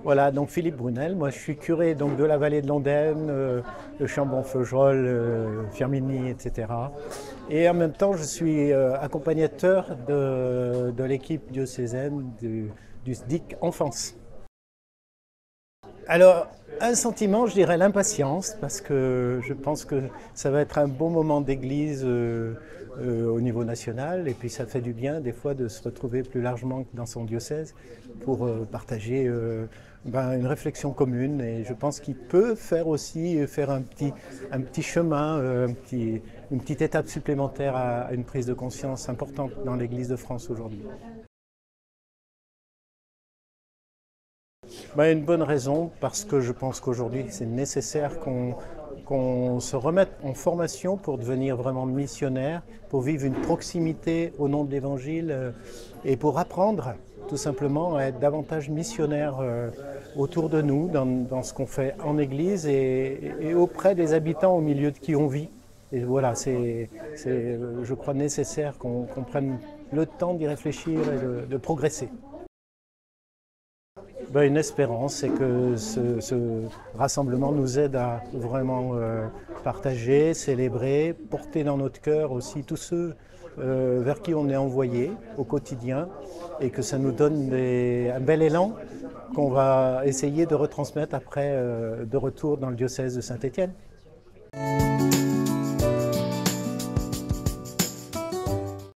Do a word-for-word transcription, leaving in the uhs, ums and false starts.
Voilà, donc Philippe Brunel, moi je suis curé donc, de la vallée de l'Ondaine, euh, de Chambon-Feugerolles, euh, Firminy, et cetera. Et en même temps, je suis euh, accompagnateur de, de l'équipe diocésaine du, du S D I C Enfance. Alors, un sentiment, je dirais l'impatience, parce que je pense que ça va être un bon moment d'église euh, euh, au niveau national, et puis ça fait du bien des fois de se retrouver plus largement dans son diocèse pour euh, partager euh, ben, une réflexion commune, et je pense qu'il peut faire aussi faire un petit, un petit chemin, euh, un petit, une petite étape supplémentaire à, à une prise de conscience importante dans l'Église de France aujourd'hui. Ben, une bonne raison, parce que je pense qu'aujourd'hui c'est nécessaire qu'on qu'on se remette en formation pour devenir vraiment missionnaire, pour vivre une proximité au nom de l'Évangile euh, et pour apprendre tout simplement à être davantage missionnaire euh, autour de nous, dans, dans ce qu'on fait en Église et, et auprès des habitants au milieu de qui on vit. Et voilà, c'est, c'est je crois, nécessaire qu'on qu'on prenne le temps d'y réfléchir et de, de progresser. Ben, une espérance, c'est que ce, ce rassemblement nous aide à vraiment euh, partager, célébrer, porter dans notre cœur aussi tous ceux euh, vers qui on est envoyé au quotidien et que ça nous donne des, un bel élan qu'on va essayer de retransmettre après euh, de retour dans le diocèse de Saint-Étienne.